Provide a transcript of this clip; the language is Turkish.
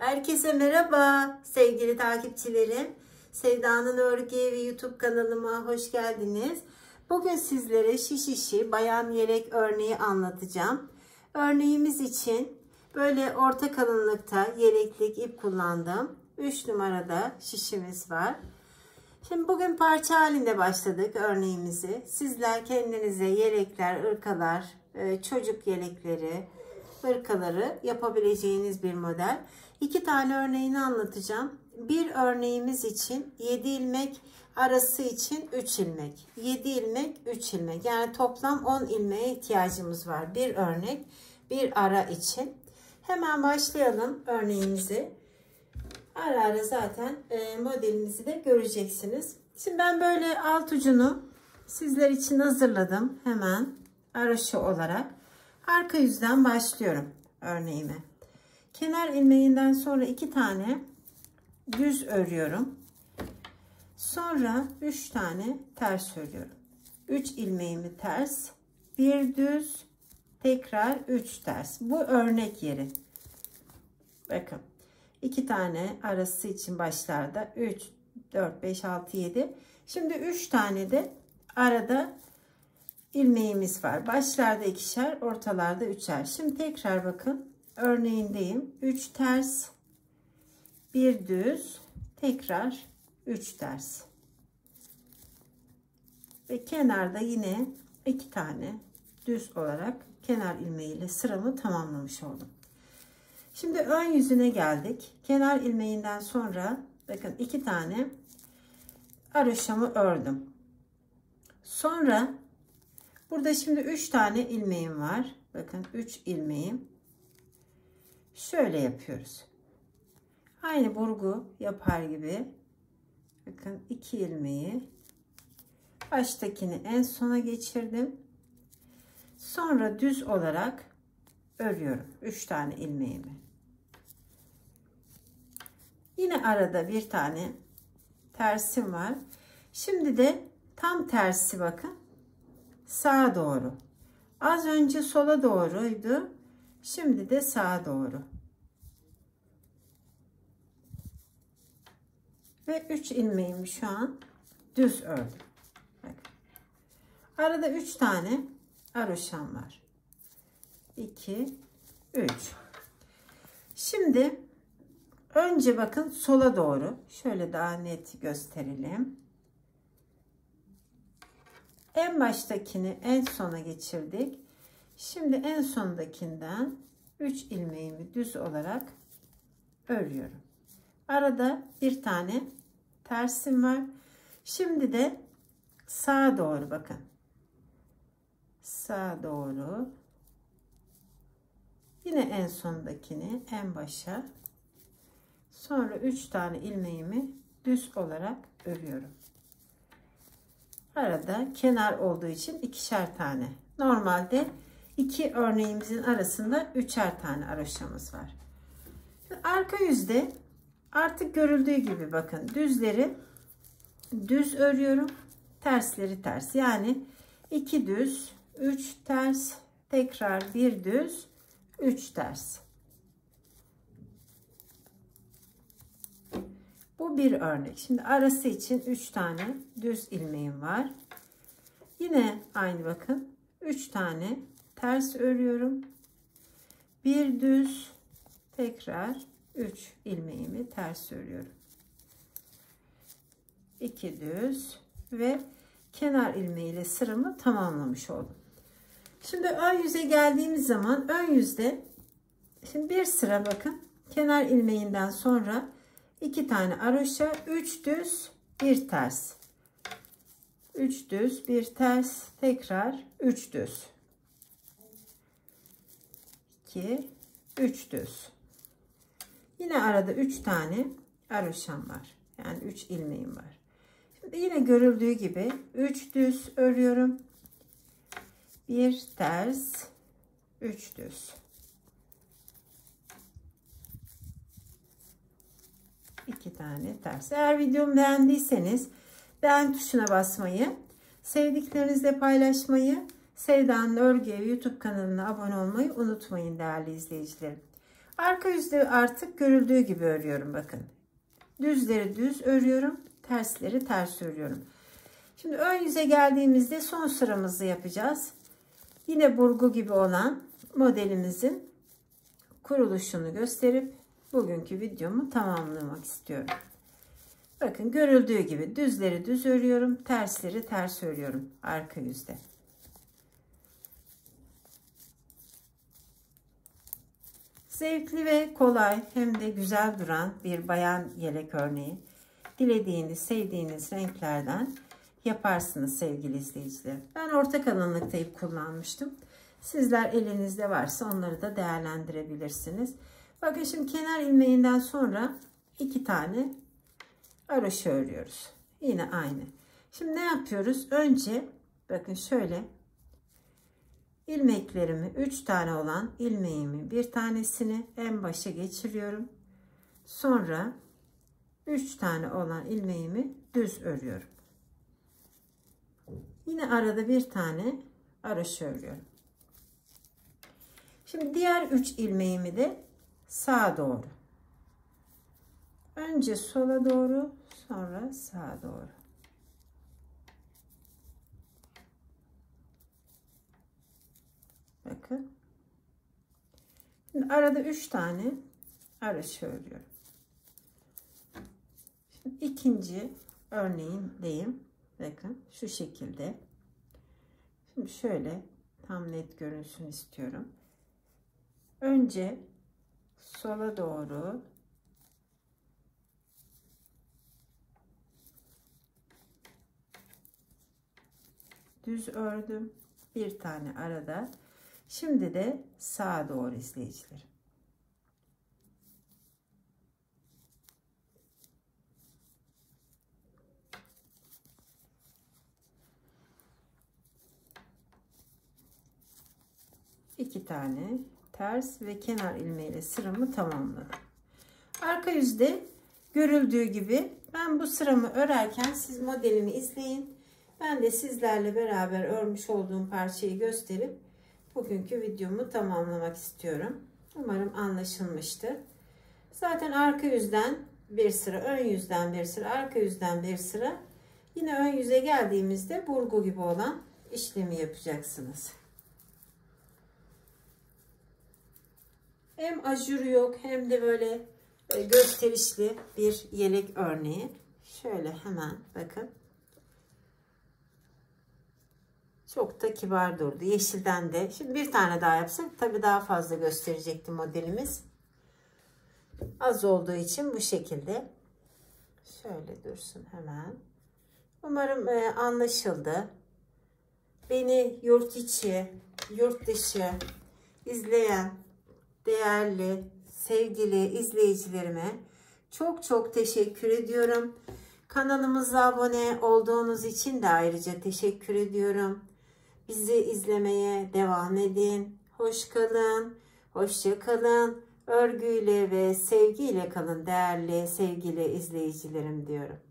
Herkese merhaba sevgili takipçilerim. Sevda'nın Örgü Evi YouTube kanalıma hoş geldiniz. Bugün sizlere şiş işi bayan yelek örneği anlatacağım. Örneğimiz için böyle orta kalınlıkta yeleklik ip kullandım. 3 numarada şişimiz var. Şimdi bugün parça halinde başladık örneğimizi. Sizler kendinize yelekler, ırkalar, çocuk yelekleri, hırkaları yapabileceğiniz bir model. 2 tane örneğini anlatacağım. Bir örneğimiz için 7 ilmek, arası için 3 ilmek. 7 ilmek, 3 ilmek. Yani toplam 10 ilmeğe ihtiyacımız var. Bir örnek, bir ara için. Hemen başlayalım örneğimizi. Ara ara zaten modelimizi de göreceksiniz. Şimdi ben böyle alt ucunu sizler için hazırladım. Hemen araşı olarak. Arka yüzden başlıyorum örneğime. Kenar ilmeğinden sonra 2 tane düz örüyorum. Sonra 3 tane ters örüyorum. 3 ilmeğimi ters, bir düz, tekrar 3 ters. Bu örnek yeri. Bakın. 2 tane arası için başlarda 3, 4, 5, 6, 7. Şimdi 3 tane de arada ilmeğimiz var. Başlarda ikişer, ortalarda üçer. Şimdi tekrar bakın örneğindeyim. 3 ters, bir düz, tekrar 3 ters. Ve kenarda yine 2 tane düz olarak kenar ilmeğiyle sıramı tamamlamış oldum. Şimdi ön yüzüne geldik. Kenar ilmeğinden sonra bakın 2 tane haroşamı ördüm. Sonra burada şimdi 3 tane ilmeğim var. Bakın 3 ilmeğim. Şöyle yapıyoruz. Aynı burgu yapar gibi. Bakın 2 ilmeği baştakini en sona geçirdim. Sonra düz olarak örüyorum 3 tane ilmeğimi. Yine arada bir tane tersim var. Şimdi de tam tersi bakın. Sağa doğru. Az önce sola doğruydu. Şimdi de sağa doğru. Ve 3 ilmeğimi şu an düz ördüm. Bakın. Arada 3 tane haroşam var. 2, 3. Şimdi önce bakın sola doğru. Şöyle daha net gösterelim. En baştakini en sona geçirdik. Şimdi en sondakinden 3 ilmeğimi düz olarak örüyorum. Arada bir tane tersim var. Şimdi de sağa doğru bakın. Sağa doğru. Yine en sondakini en başa. Sonra 3 tane ilmeğimi düz olarak örüyorum. Arada kenar olduğu için ikişer tane. Normalde 2 örneğimizin arasında 3'er tane haroşamız var. Şimdi arka yüzde artık görüldüğü gibi bakın düzleri düz örüyorum. Tersleri ters. Yani 2 düz, 3 ters, tekrar bir düz, 3 ters. Bu bir örnek. Şimdi arası için 3 tane düz ilmeğim var. Yine aynı bakın. 3 tane ters örüyorum. Bir düz, tekrar 3 ilmeğimi ters örüyorum. 2 düz ve kenar ilmeğiyle sıramı tamamlamış oldum. Şimdi ön yüze geldiğimiz zaman ön yüzde şimdi bir sıra bakın kenar ilmeğinden sonra 2 tane haroşa, 3 düz, 1 ters. 3 düz, 1 ters, tekrar 3 düz. 2, 3 düz. Yine arada 3 tane haroşam var. Yani 3 ilmeğim var. Şimdi yine görüldüğü gibi 3 düz örüyorum. 1 ters, 3 düz. 2 tane ters. Eğer videomu beğendiyseniz beğen tuşuna basmayı, sevdiklerinizle paylaşmayı, Sevda'nın Örgü Evi YouTube kanalına abone olmayı unutmayın değerli izleyicilerim. Arka yüzde artık görüldüğü gibi örüyorum bakın. Düzleri düz örüyorum, tersleri ters örüyorum. Şimdi ön yüze geldiğimizde son sıramızı yapacağız. Yine burgu gibi olan modelimizin kuruluşunu gösterip bugünkü videomu tamamlamak istiyorum. Bakın görüldüğü gibi düzleri düz örüyorum, tersleri ters örüyorum arka yüzde. Zevkli ve kolay hem de güzel duran bir bayan yelek örneği. Dilediğiniz, sevdiğiniz renklerden yaparsınız sevgili izleyiciler. Ben orta kalınlıkta ip kullanmıştım. Sizler elinizde varsa onları da değerlendirebilirsiniz. Bakın şimdi kenar ilmeğinden sonra 2 tane haroşa örüyoruz. Yine aynı. Şimdi ne yapıyoruz? Önce bakın şöyle ilmeklerimi 3 tane olan ilmeğimi bir tanesini en başa geçiriyorum. Sonra 3 tane olan ilmeğimi düz örüyorum. Yine arada bir tane haroşa örüyorum. Şimdi diğer 3 ilmeğimi de sağa doğru. Önce sola doğru, sonra sağa doğru. Bakın. Şimdi arada 3 tane haroşa örüyorum. Şimdi ikinci örneğindeyim. Bakın şu şekilde. Şimdi şöyle tam net görünsün istiyorum. Önce sola doğru düz ördüm. Bir tane arada. Şimdi de sağa doğru izleyicilerim. İki tane ters ve kenar ilmeğiyle sıramı tamamladım. Arka yüzde görüldüğü gibi ben bu sıramı örerken siz modelimi izleyin. Ben de sizlerle beraber örmüş olduğum parçayı gösterip bugünkü videomu tamamlamak istiyorum. Umarım anlaşılmıştır. Zaten arka yüzden bir sıra, ön yüzden bir sıra, arka yüzden bir sıra. Yine ön yüze geldiğimizde burgu gibi olan işlemi yapacaksınız. Hem ajuru yok hem de böyle gösterişli bir yelek örneği. Şöyle hemen bakın. Çok da kibar durdu. Yeşilden de. Şimdi bir tane daha yapsak tabii daha fazla gösterecekti modelimiz. Az olduğu için bu şekilde. Şöyle dursun hemen. Umarım anlaşıldı. Beni yurt içi, yurt dışı izleyen değerli, sevgili izleyicilerime çok çok teşekkür ediyorum. Kanalımıza abone olduğunuz için de ayrıca teşekkür ediyorum. Bizi izlemeye devam edin. Hoş kalın, hoşça kalın. Örgüyle ve sevgiyle kalın değerli, sevgili izleyicilerim diyorum.